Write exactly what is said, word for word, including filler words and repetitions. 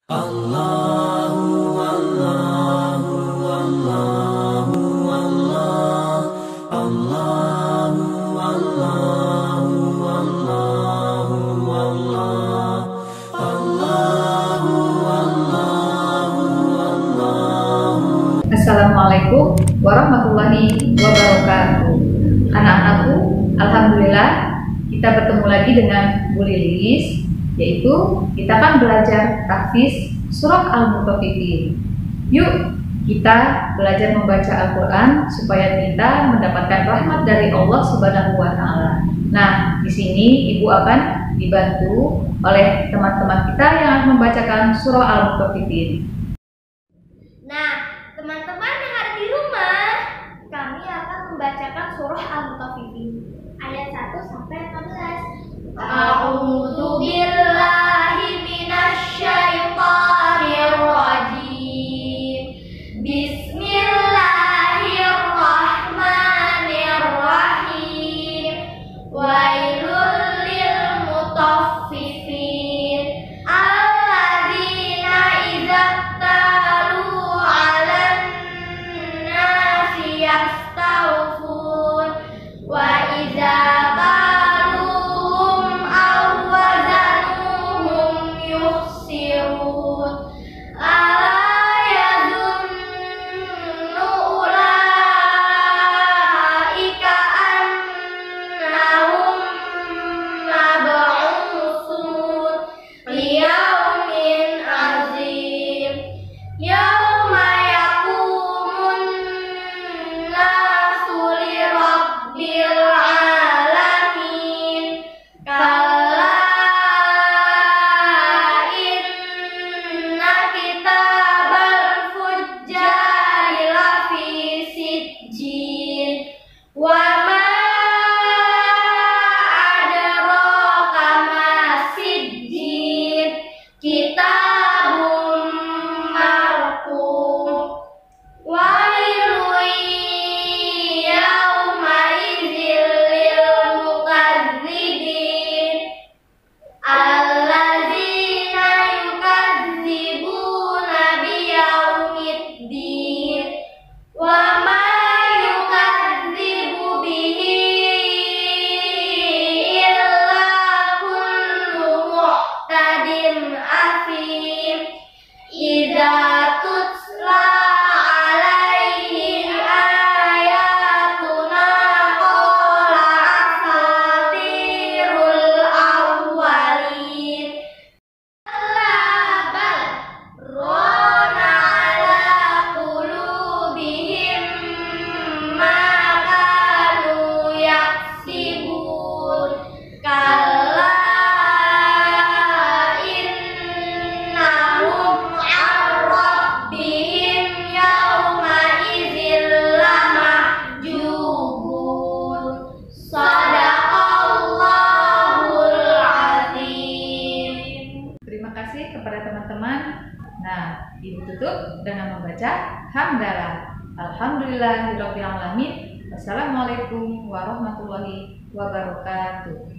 Allahu Allahu Allahu Allah Allahu Allahu Allahu Allah Allahu Allahu Allahu. Assalamualaikum warahmatullahi wabarakatuh. Anak-anakku, alhamdulillah kita bertemu lagi dengan Bu Lilis, yaitu kita akan belajar tahfiz surat Al-Mutaffifin. Yuk kita belajar membaca Al-Quran supaya kita mendapatkan rahmat dari Allah Subhanahu wa Ta'ala. Nah, di sini Ibu akan dibantu oleh teman-teman kita yang akan membacakan surah Al-Mutaffifin. Nah, teman-teman yang ada di rumah, kami akan membacakan surah Al-Mutaffifin ayat satu sampai empat belas. A'udzu billahi minasyaitonir rajim. Bismillahirrahmanirrahim. Wailul lil mutaffifin alladzina idza talu 'alan nasi yastawfun wa idza kepada teman-teman. Nah, Ibu tutup dengan membaca hamdalah. Alhamdulillahirabbil alamin. Wassalamualaikum warahmatullahi wabarakatuh.